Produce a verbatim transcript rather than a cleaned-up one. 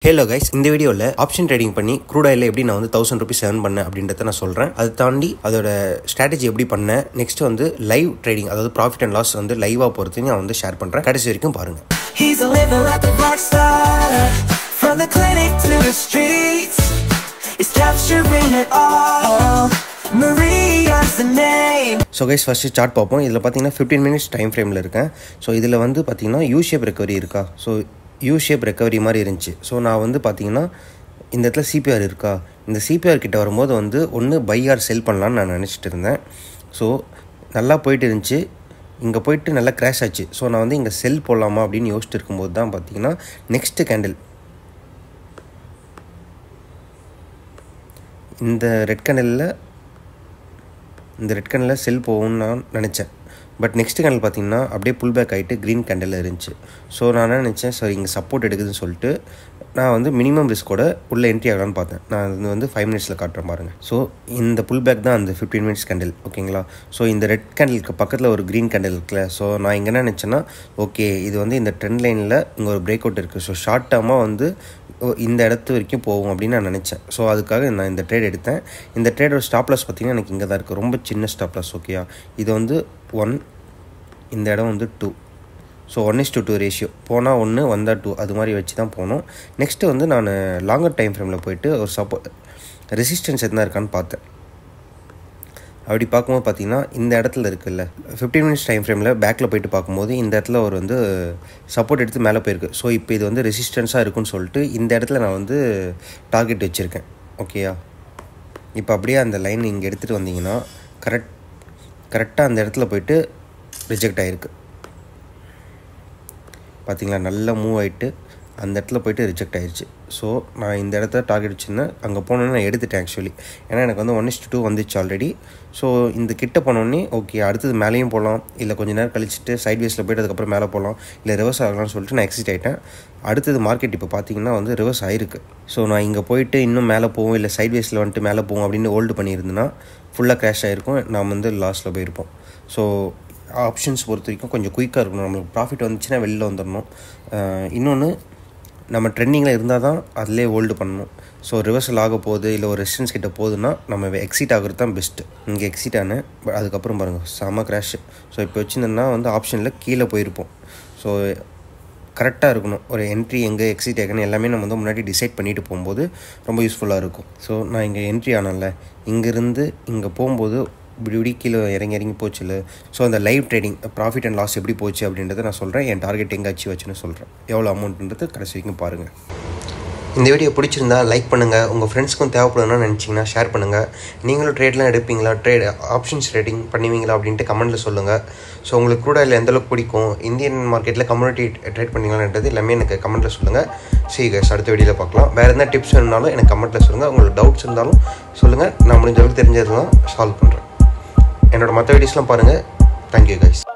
Hello guys, இந்த வீடியோவில் option trading பண்ணி க்ரூட் ஆயிலில் எப்படி நான் வந்து தௌசண்ட் ருபீஸ் ஏர்ன் பண்ணேன் அப்படின்றத நான் சொல்கிறேன். அதை தாண்டி அதோட ஸ்ட்ராட்டஜி எப்படி பண்ணேன், நெக்ஸ்ட் வந்து லைவ் ட்ரேடிங், அதாவது ப்ராஃபிட் அண்ட் லாஸ் வந்து லைவாக பொறுத்து நான் வந்து ஷேர் பண்ணுறேன். கடைசி வரைக்கும் பாருங்கள். ஸோ கைஸ், ஃபஸ்ட்டு சார்ட் பார்ப்போம். இதில் பார்த்தீங்கன்னா ஃபிஃப்டீன் மினிட்ஸ் டைம் ஃப்ரேமில் இருக்கேன். ஸோ இதில் வந்து பார்த்தீங்கன்னா யூ ஷேப் ரெக்கவரி இருக்கா, ஸோ யூ ஷேப் ரெக்கவரி மாதிரி இருந்துச்சு. ஸோ நான் வந்து பார்த்தீங்கன்னா இந்த இடத்துல சிபிஆர் இருக்கா, இந்த சிபிஆர் கிட்ட வரும்போது வந்து ஒன்று பை ஆர் செல் பண்ணலான்னு நான் நினச்சிட்டு இருந்தேன். ஸோ நல்லா போயிட்டு இருந்துச்சு, இங்கே போயிட்டு நல்லா கிராஷ் ஆச்சு. ஸோ நான் வந்து இங்கே செல் போடலாமா அப்படின்னு யோசிச்சுட்டு இருக்கும்போது தான் பார்த்தீங்கன்னா நெக்ஸ்ட்டு கேண்டில் இந்த ரெட் கேண்டலில் இந்த ரெட் கேண்டலில் செல் போகும்னு நான் நினச்சேன். பட் நெக்ஸ்ட் கேண்டில் பார்த்தீங்கன்னா அப்படியே புல் பேக் ஆகிட்டு க்ரீன் கேண்டில் இருந்துச்சு. ஸோ நான் என்ன நினச்சேன், சரி இங்கே சப்போர்ட் எடுக்குதுன்னு சொல்லிட்டு நான் வந்து மினிமம் ரிஸ்க்கோட உள்ளே என்ட்ரி ஆகலான்னு பார்த்தேன். நான் இது வந்து ஃபைவ் மினிட்ஸில் காட்டுறேன் பாருங்கள். ஸோ இந்த புல் பேக் தான் அந்த ஃபிஃப்டீன் மினிட்ஸ் கேண்டில், ஓகேங்களா. ஸோ இந்த ரெட் கேண்டிலுக்கு பக்கத்தில் ஒரு க்ரீன் கேண்டில் இருக்குல்ல. ஸோ நான் இங்கே என்ன நினச்சேன்னா, ஓகே இது வந்து இந்த ட்ரெண்ட் லைனில் இங்கே ஒரு பிரேக் அவுட் இருக்குது. ஸோ ஷார்ட் டேர்மாக வந்து இந்த இடத்து வரைக்கும் போகும் அப்படின்னு நான் நினச்சேன். ஸோ அதுக்காக நான் இந்த ட்ரேட் எடுத்தேன். இந்த ட்ரேடோட ஸ்டாப் லாஸ் பார்த்தீங்கன்னா எனக்கு இங்கே தான் இருக்குது, ரொம்ப சின்ன ஸ்டாப் லாஸ், ஓகேயா. இது வந்து ஒன், இந்த இடம் வந்து two. So one is to two ratio, போனால் ஒன்று வந்தால் டூ, அது மாதிரி வச்சு தான் போனோம். நெக்ஸ்ட்டு வந்து நான் லாங்கர் டைம் ஃப்ரேமில் போயிட்டு ஒரு சப்போ ரெசிஸ்டன்ஸ் எதுனா இருக்கான்னு பார்த்தேன். அப்படி பார்க்கும்போது பார்த்தீங்கன்னா இந்த இடத்துல இருக்குல்ல, ஃபிஃப்டீன் மினிட்ஸ் டைம் ஃப்ரேமில் பேக்கில் போயிட்டு பார்க்கும்போது இந்த இடத்துல ஒரு வந்து சப்போர்ட் எடுத்து மேலே போயிருக்கு. ஸோ இப்போ இது வந்து ரெசிஸ்டன்ஸாக இருக்குன்னு சொல்லிட்டு இந்த இடத்துல நான் வந்து டார்கெட் வச்சுருக்கேன், ஓகேயா. இப்போ அப்படியே அந்த லைன் இங்கே எடுத்துகிட்டு வந்தீங்கன்னா கரெக்ட் கரெக்டாக அந்த இடத்துல போயிட்டு ரிஜெக்ட் ஆகிருக்கு பார்த்தீங்களா. நல்லா மூவ் ஆகிட்டு அந்த இடத்துல போய்ட்டு ரிஜெக்ட் ஆகிடுச்சு. ஸோ நான் இந்த இடத்த டார்கெட் வச்சுருந்தேன், அங்கே போனோன்னே நான் எடுத்துட்டேன் ஆக்சுவலி. ஏன்னா எனக்கு வந்து ஒன் இஸ் டூ வந்துச்சு ஆல்ரெடி. ஸோ இந்த கிட்ட போனோடனே ஓகே அடுத்தது மேலேயும் போகலாம், இல்லை கொஞ்சம் நேரம் கழிச்சுட்டு சைட் வேஸில் போய்ட்டு அதுக்கப்புறம் மேலே போகலாம், இல்லை ரிவர்ஸ் ஆகலாம்னு சொல்லிட்டு நான் எக்ஸிட் ஆகிட்டேன். அடுத்தது மார்க்கெட் இப்போ பார்த்தீங்கன்னா வந்து ரிவர்ஸ் ஆகிருக்கு. ஸோ நான் இங்கே போயிட்டு இன்னும் மேலே போவோம், இல்லை சைட் வேஸில் வந்துட்டு மேலே போவோம் அப்படின்னு ஹோல்டு பண்ணியிருந்தேன்னா ஃபுல்லாக கிராஷ் ஆகிருக்கும், நாம் வந்து லாஸில் போயிருப்போம். ஸோ ஆப்ஷன்ஸ் பொறுத்த வரைக்கும் கொஞ்சம் குயிக்காக இருக்கணும், நம்மளுக்கு ப்ராஃபிட் வந்துச்சுன்னா வெளியில் வந்துடணும். இன்னொன்று, நம்ம ட்ரெண்டிங்கில் இருந்தால் தான் அதிலே ஹோல்டு பண்ணணும். ஸோ ரிவர்சல் ஆக போகுது, இல்லை ஒரு ரெசிஸ்டன்ஸ் கிட்ட போகுதுன்னா நம்ம எக்ஸிட் ஆகிறது தான் பெஸ்ட்டு. இங்கே எக்ஸிட் ஆனேன், பட் அதுக்கப்புறம் பாருங்கள் செம கிராஷு. ஸோ இப்போ வச்சுருந்தேன்னா வந்து ஆப்ஷனில் கீழே போயிருப்போம். ஸோ கரெக்டாக இருக்கணும், ஒரு என்ட்ரி எங்கே எக்ஸிட் ஆகணும் எல்லாமே நம்ம வந்து முன்னாடி டிசைட் பண்ணிவிட்டு போகும்போது ரொம்ப யூஸ்ஃபுல்லாக இருக்கும். ஸோ நான் இங்கே என்ட்ரி ஆனேன்ல, இங்கேருந்து இங்கே போகும்போது இப்படி இப்படி கீழே இறங்கி இறங்கி போச்சு இல்லை. ஸோ அந்த live trading profit and loss எப்படி போச்சு அப்படின்றத நான் சொல்கிறேன். என் டார்கெட் எங்கே அச்சீவ் வச்சுன்னு சொல்கிறேன், எவ்வளோ அமௌண்ட்ன்றது கடைசி வரைக்கும் பாருங்கள். இந்த வீடியோ பிடிச்சிருந்தா லைக் பண்ணுங்கள், உங்கள் ஃப்ரெண்ட்ஸ்க்கும் தேவைப்படுதுன்னு நினச்சிங்கன்னா ஷேர் பண்ணுங்கள். நீங்களும் ட்ரேட்லாம் எடுப்பீங்களா, ட்ரேட் ஆப்ஷன்ஸ் ட்ரேடிங் பண்ணுவீங்களா அப்படின்ட்டு கமெண்ட்டில் சொல்லுங்கள். ஸோ உங்களுக்கு கூட இல்லை எந்தளவுக்கு பிடிக்கும், இந்தியன் மார்க்கெட்டில் கம்யூனிட்டி ட்ரேட் பண்ணிங்களான்றது எல்லாமே எனக்கு கமெண்ட்டில் சொல்லுங்கள். சரி கைஸ், அடுத்த வீடியோவில் பார்க்கலாம். வேறு எந்த டிப்ஸ் வேணுனாலும் எனக்கு கமெண்ட்டில் சொல்லுங்கள். உங்களுக்கு டவுட்ஸ் இருந்தாலும் சொல்லுங்கள், நான் முடிஞ்ச அளவுக்கு தெரிஞ்சது தான் சால்வ் பண்ணுறேன். என்னோட மற்ற வீடியோஸ்லாம் பாருங்கள். Thank you guys.